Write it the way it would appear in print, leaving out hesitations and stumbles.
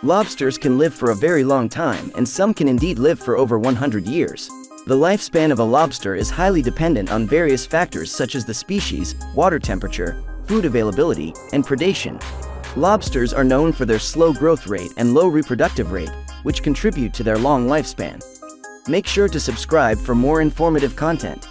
Lobsters can live for a very long time, and some can indeed live for over 100 years. The lifespan of a lobster is highly dependent on various factors such as the species, water temperature, food availability, and predation. Lobsters are known for their slow growth rate and low reproductive rate, which contribute to their long lifespan. Make sure to subscribe for more informative content.